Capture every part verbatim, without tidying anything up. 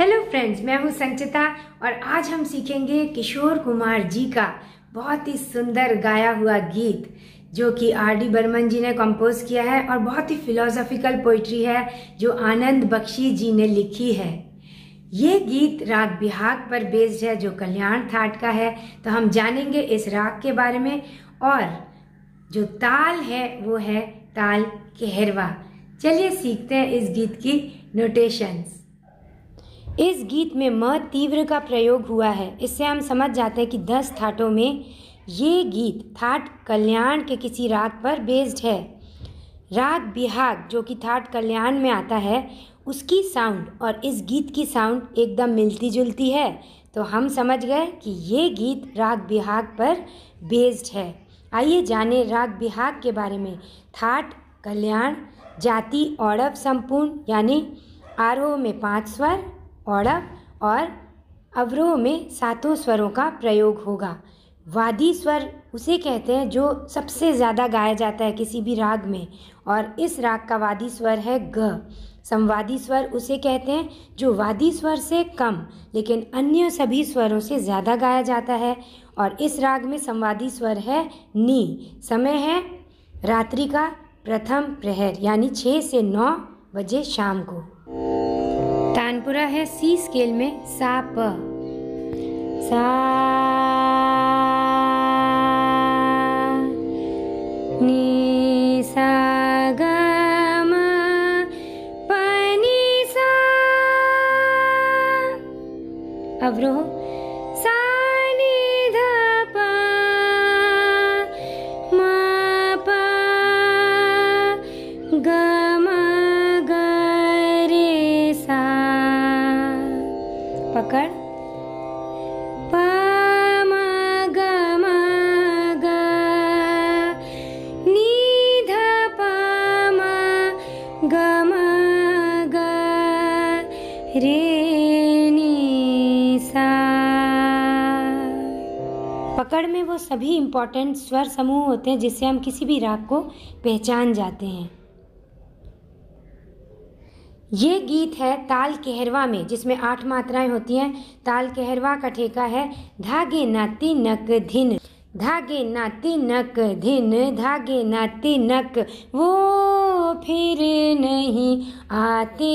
Hello friends, मैं हूँ संचिता और आज हम सीखेंगे किशोर कुमार जी का बहुत ही सुंदर गाया हुआ गीत जो कि आर डी बर्मन जी ने कंपोज किया है और बहुत ही फिलोसॉफिकल पोइट्री है जो आनंद बख्शी जी ने लिखी है। ये गीत राग बिहाग पर बेस्ड है जो कल्याण थाट का है। तो हम जानेंगे इस राग के बारे में और जो ताल है वो है ताल केहरवा। चलिए सीखते हैं इस गीत की नोटेशंस। इस गीत में म तीव्र का प्रयोग हुआ है। इससे हम समझ जाते हैं कि दस थाटों में ये गीत थाट कल्याण के किसी राग पर बेस्ड है। राग बिहाग जो कि थाट कल्याण में आता है उसकी साउंड और इस गीत की साउंड एकदम मिलती जुलती है। तो हम समझ गए कि ये गीत राग बिहाग पर बेस्ड है। आइए जाने राग बिहाग के बारे में। थाट कल्याण, जाति औड़व संपूर्ण यानी आरोह में पांच स्वर, औड़व और अवरोह में सातों स्वरों का प्रयोग होगा। वादी स्वर उसे कहते हैं जो सबसे ज़्यादा गाया जाता है किसी भी राग में और इस राग का वादी स्वर है ग। संवादी स्वर उसे कहते हैं जो वादी स्वर से कम लेकिन अन्य सभी स्वरों से ज़्यादा गाया जाता है और इस राग में संवादी स्वर है नी। समय है रात्रि का प्रथम प्रहर यानी छः से नौ बजे शाम को। तानपुरा है सी स्केल में सा प। सा नी सा ग म प नी सा। अवरोह सा नी ध प म प ग म ग रे सा। पकड़ प म ग म ग नी ध प म ग म ग रे नी सा। पकड़ में वो सभी इम्पोर्टेंट स्वर समूह होते हैं जिससे हम किसी भी राग को पहचान जाते हैं। ये गीत है ताल केहरवा में जिसमें आठ मात्राएं होती हैं। ताल केहरवा का ठेका है धागे नाती नक धिन, धागे नाती नक धिन, धागे नाती नक वो फिर नहीं आते,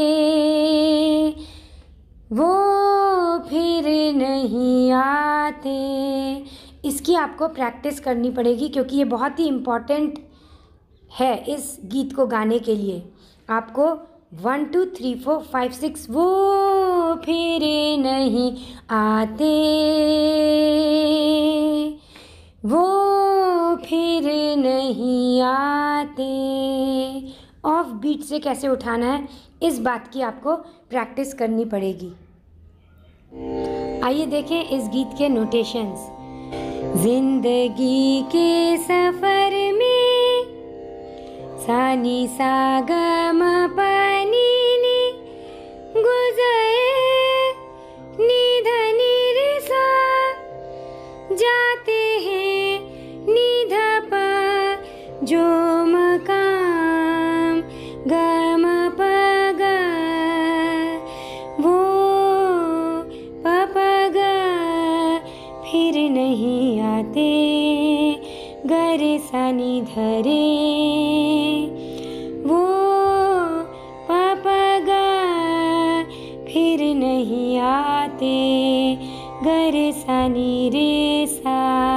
वो फिर नहीं आते। इसकी आपको प्रैक्टिस करनी पड़ेगी क्योंकि ये बहुत ही इम्पोर्टेंट है इस गीत को गाने के लिए। आपको one two three four five six वो फिर नहीं आते, वो फिर नहीं आते। ऑफ बीट से कैसे उठाना है इस बात की आपको प्रैक्टिस करनी पड़ेगी। आइए देखें इस गीत के नोटेशंस। जिंदगी के सफर में सा नी सा ग म प नी नी गुजरे नी ध नी रे सा। जाते हैं नी ध प जो मकाम ग म प ग वो प प ग फिर नहीं आते ग रे सा नी ध रे वो प प ग फिर नहीं आते ग रे सा नी रे सा।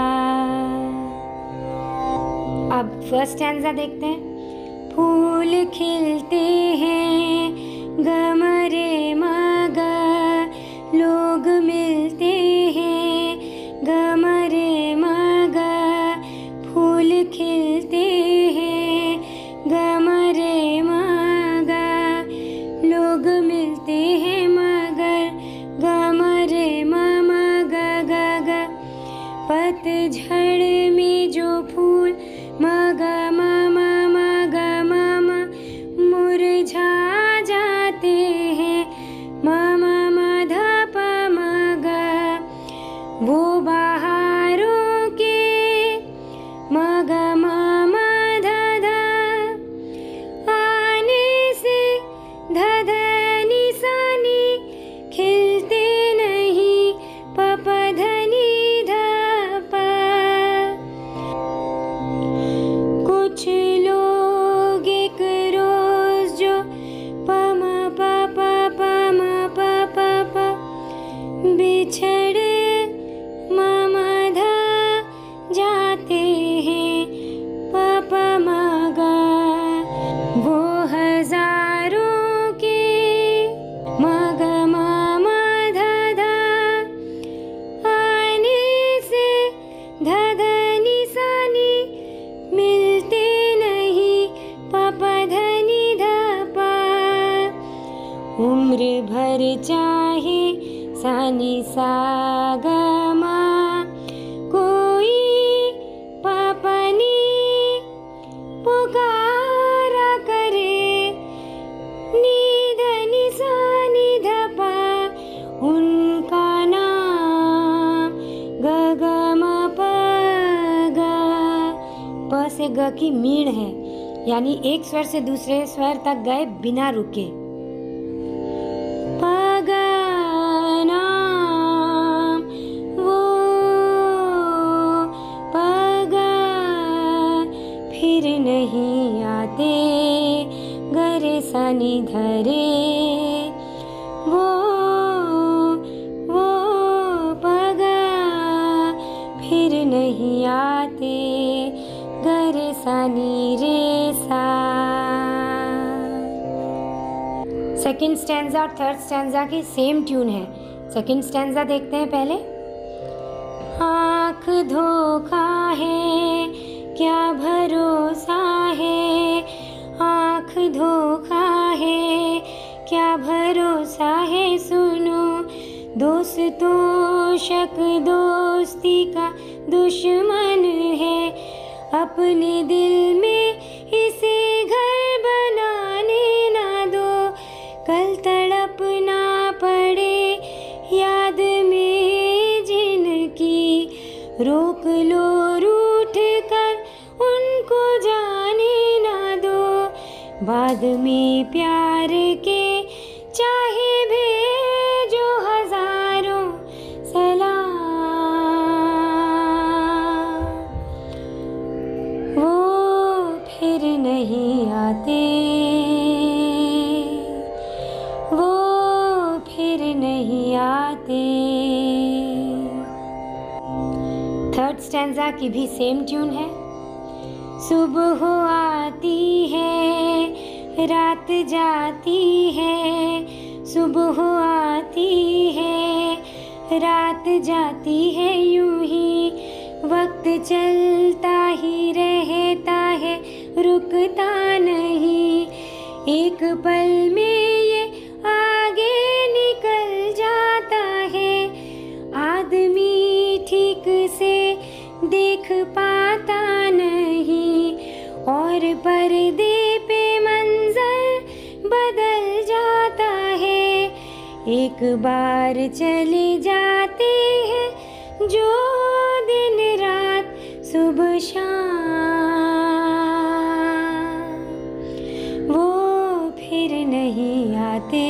अब फर्स्ट स्टैंजा देखते हैं। फूल खिलते हैं ग म रे म ग, लोग मिलते हैं ग म रे म ग, फूल खिलते हैं ग म रे म ग, लोग मिलते हैं मगर ग म रे म म ग ग ग, पतझड़ में जो फूल म ग म म म ग म म मुरझा जाते चाहे सानी सा ग मा, कोई पापनी पुकारा करे, नी ध नि सा नि ध पा उनका नाम ग ग म प ग। प से ग की मीण है, यानी एक स्वर से दूसरे स्वर तक गए बिना रुके। प ग नाम वो, प ग फिर नहीं आते, गरे सा नि ध रे वो वो, प ग फिर नहीं आते, गरे सा नि रे सा। सेकेंड स्टैंजा और थर्ड स्टैंजा की सेम ट्यून है। सेकेंड स्टैंजा देखते हैं पहले। आँख धोखा है क्या भरोसा है, आँख धोखा है क्या भरोसा है, सुनो दोस्तों शक दोस्ती का दुश्मन है, अपने दिल में इसे घर बनाने ना दो, कल तड़पना पड़े याद में जिनकी, रोक लो रूठ कर उनको जाने ना दो, बाद में प्यार के चाहे भेजो हजारों सलाम, वो फिर नहीं आते, वो फिर नहीं आते। थर्ड स्टैंजा की भी सेम ट्यून है। सुबह आती है रात जाती है, सुबह आती है रात जाती है, यूं ही वक्त चलता ही रहता है, रुकता नहीं, एक पल में ये आगे निकल जाता है, आदमी ठीक से देख पाता नहीं, और पर्दे पे मंजर बदल जाता है, एक बार चले जाते हैं जो दिन रात सुबह शाम, वो फिर नहीं आते,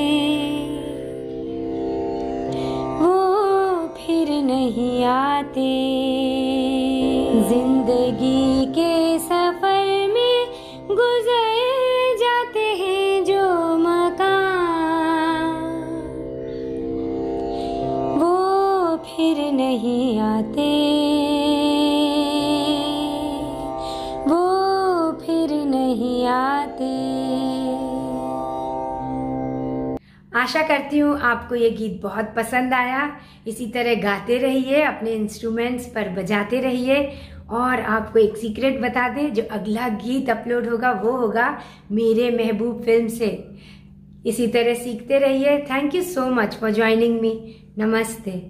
वो फिर नहीं आते। जिंदगी के सफर में गुजर जाते हैं जो मकाम, वो फिर नहीं आते, वो फिर नहीं आते। आशा करती हूँ आपको ये गीत बहुत पसंद आया। इसी तरह गाते रहिए, अपने इंस्ट्रूमेंट्स पर बजाते रहिए। और आपको एक सीक्रेट बता दें, जो अगला गीत अपलोड होगा वो होगा मेरे महबूब फिल्म से। इसी तरह सीखते रहिए। Thank you so much for joining me. नमस्ते।